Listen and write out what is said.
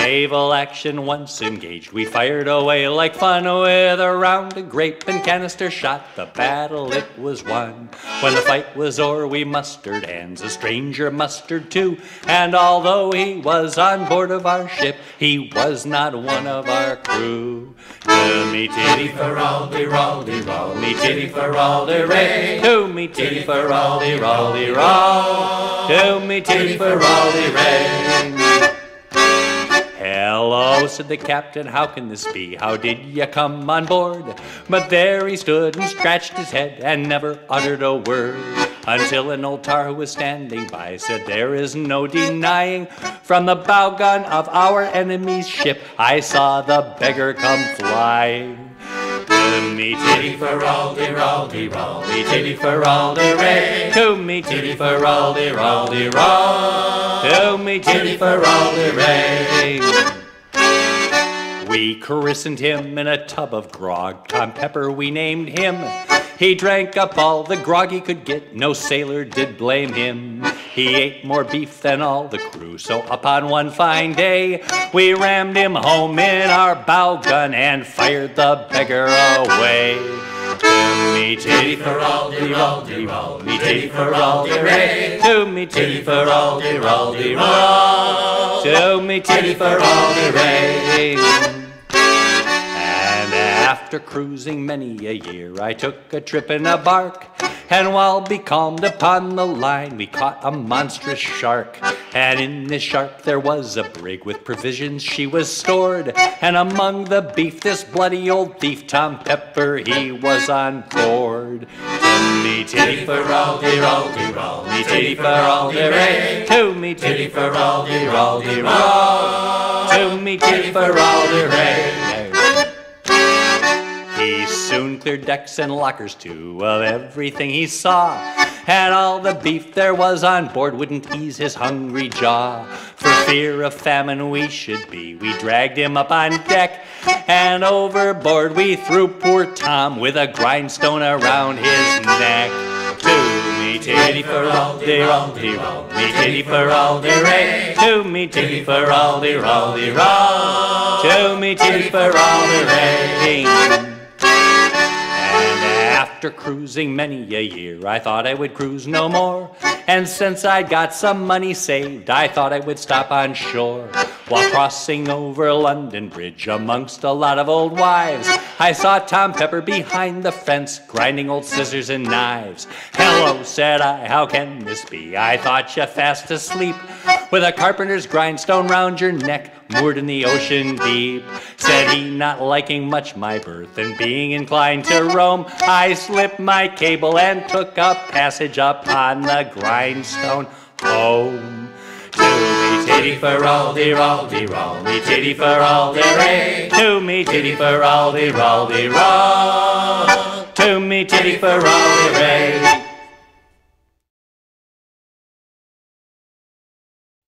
naval action once engaged, we fired away like fun with a round of grape and canister shot. The battle it was won. When the fight was o'er, we mustered hands. A stranger mustered too, and although he was on board of our ship, he was not one of our crew. To me titty faraldy raldy roll, me titty faraldy ray. To me titty faraldy raldy roll, to me titty faraldy ray. Hello, said the captain, how can this be? How did you come on board? But there he stood and scratched his head and never uttered a word, until an old tar who was standing by said, there is no denying, from the bow gun of our enemy's ship I saw the beggar come flying. To me titty faraldy raldy roll, me titty faraldy ray. To me titty faraldy raldy roll, to me titty faraldy ray. We christened him in a tub of grog, Tom Pepper we named him. He drank up all the grog he could get, no sailor did blame him. He ate more beef than all the crew, so upon one fine day, we rammed him home in our bow gun and fired the beggar away. To me titty faraldy raldy roll, me titty faraldy ray. To me titty faraldy raldy roll, to me titty faraldy ray. After cruising many a year, I took a trip in a bark, and while becalmed upon the line, we caught a monstrous shark. And in this shark there was a brig with provisions she was stored, and among the beef this bloody old thief Tom Pepper he was on board. To me titty faraldy raldy roll, me titty faraldy ray. To me titty faraldy raldy roll, to me titty faraldy ray. He soon cleared decks and lockers too of everything he saw, and all the beef there was on board wouldn't ease his hungry jaw. For fear of famine we should be, we dragged him up on deck, and overboard we threw poor Tom with a grindstone around his neck. To me titty faraldy raldy roll, me titty faraldy ray. To me titty faraldy raldy roll, to me titty faraldy ray. After cruising many a year, I thought I would cruise no more, and since I'd got some money saved, I thought I would stop on shore. While crossing over London Bridge amongst a lot of old wives, I saw Tom Pepper behind the fence grinding old scissors and knives. Hello, said I, how can this be? I thought you fast asleep, with a carpenter's grindstone round your neck, moored in the ocean deep. Said he, not liking much my berth and being inclined to roam, I slipped my cable and took a passage up on the grindstone home. To me titty faraldy raldy roll, me titty faraldy ray. To me titty faraldy raldy roll, to me titty faraldy ray.